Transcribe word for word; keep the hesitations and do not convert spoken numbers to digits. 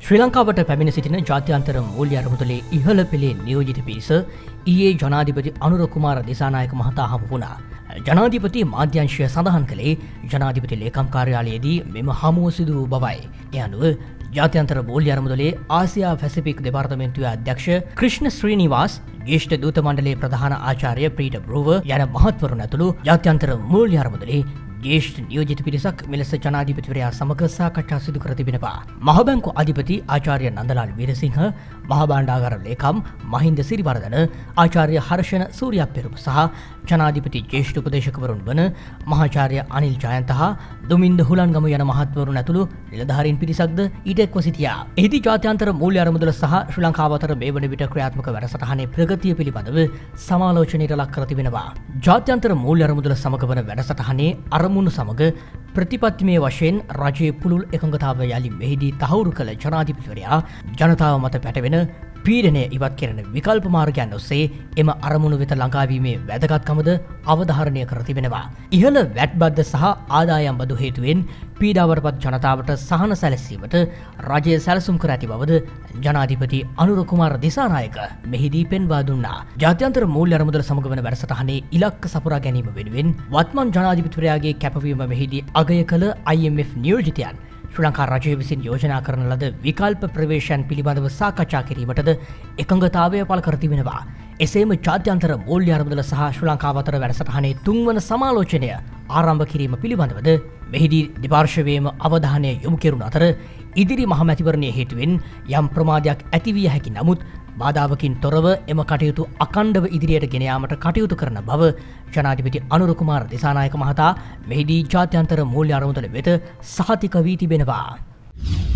ශ්‍රී ලංකාවට පැමිණ සිටින ජාත්‍යන්තර මූල්‍ය අරමුදලේ ඉහළ පෙළේ නියෝජිත පිරිස ඊයේ ජනාධිපති අනුර කුමාර දිසානායක මහතා හමු වුණා. ජනාධිපති මාධ්‍යංශය සඳහන් කළේ ජනාධිපති ලේකම් කාර්යාලයේදී මෙම හමුව සිදු වූ බවයි. ඒ අනුව ජාත්‍යන්තර මූල්‍ය අරමුදලේ ආසියා පැසිෆික් දෙපාර්තමේන්තුවේ අධ්‍යක්ෂ ක්‍රිෂ්ණ ශ්‍රීනිවාස්, ජ්‍යෙෂ්ඨ දූත මණ්ඩලයේ ප්‍රධාන ආචාර්ය ප්‍රීට බ්‍රූවර් යන මහත්වරුන් ඇතුළු ජාත්‍යන්තර මූල්‍ය අරමුදලේ ජ්‍යෙෂ්ඨ නියෝජිත පිරිසක් මෙලෙස ජනාධිපතිවරයා සමග සාකච්ඡා සිදු කර තිබෙනවා. මහබැංකු අධිපති ආචාර්ය නන්දලාල් වීරසිංහ, මහ භාණ්ඩාගාර ලේකම් මහින්ද සිරිවර්ධන, ආචාර්ය හර්ෂණ සූර්යප්පෙරුම සහ ජනාධිපති ජ්‍යෙෂ්ඨ උපදේශකවරුන් වන මහාචාර්ය අනිල් ජයන්ත හා දුමින්ද හුලන්ගම යන මහත්වරුන් ඇතුළු නිලධාරීන් පිරිසක්ද ඊට එක්ව සිටියා. එහිදී ජාත්‍යන්තර මූල්‍ය අරමුදල සහ ශ්‍රී ලංකාව අතර මේ වන විට ක්‍රියාත්මක වැඩසටහනේ ප්‍රගතිය පිළිබඳව සමාලෝචනයට ලක් කර තිබෙනවා. ජාත්‍යන්තර මූල්‍ය අරමුදල සමග වන වැඩසටහනේ අරමුණු සමග ප්‍රතිපත්තිමය වශයෙන් රජයේ පුළුල් එකඟතාව යලි මෙහිදී තහවුරු කළ ජනාධිපතිවරයා ජනතාව මත පැටවෙන පීඩනය ඉවත් කරන විකල්ප මාර්ගයන් ඔස්සේ එම අරමුණු වෙත ළඟාවීමේ වැදගත්කමද අවධාරණය කර තිබෙනවා. ඉහළ වැට් බද්ද සහ ආදායම් බදු හේතුවෙන් පීඩාවටපත් ජනතාවට සහන සැලසීමට රජය සැලසුම් කර ඇති බවද ජනාධිපති අනුර කුමාර දිසානායක මෙහිදී පෙන්වා දුන්නා. ජාත්‍යන්තර මූල්‍ය අරමුදල සමග වන වැඩසටහනේ ඉලක්ක සපුරා ගැනීම වෙනුවෙන් වත්මන් ජනාධිපතිවරයාගේ කැපවීම මෙහිදී අගය කළ I M F නියෝජිතයන් ශ්‍රී ලංකා රජය විසින් යෝජනා කරන ලද විකල්ප ප්‍රවේශයන් පිළිබඳව සාකච්ඡා කිරීමටද එකඟතාවය පළ කර තිබෙනවා. එසේම ජාත්‍යන්තර මූල්‍ය අරමුදල සහ ශ්‍රී ලංකාව අතර වැඩසටහනේ තුන්වන සමාලෝචනය ආරම්භ කිරීම පිළිබඳවද මෙහිදී දෙපාර්ශ්වයේම අවධානය යොමු කෙරුණ අතර ඉදිරි මහමැතිවරණය හේතුවෙන් යම් ප්‍රමාදයක් ඇතිවිය හැකි නමුත් බාධාවකින් තොරව එම කටයුතු අකණ්ඩව ඉදිරියට ගෙන යාමට කටයුතු කරන බව ජනාධිපති අනුර කුමාර දිසානායක මහතා මෙහිදී ජාත්‍යන්තර මූල්‍ය අරමුදල වෙත සහතික වී තිබෙනවා.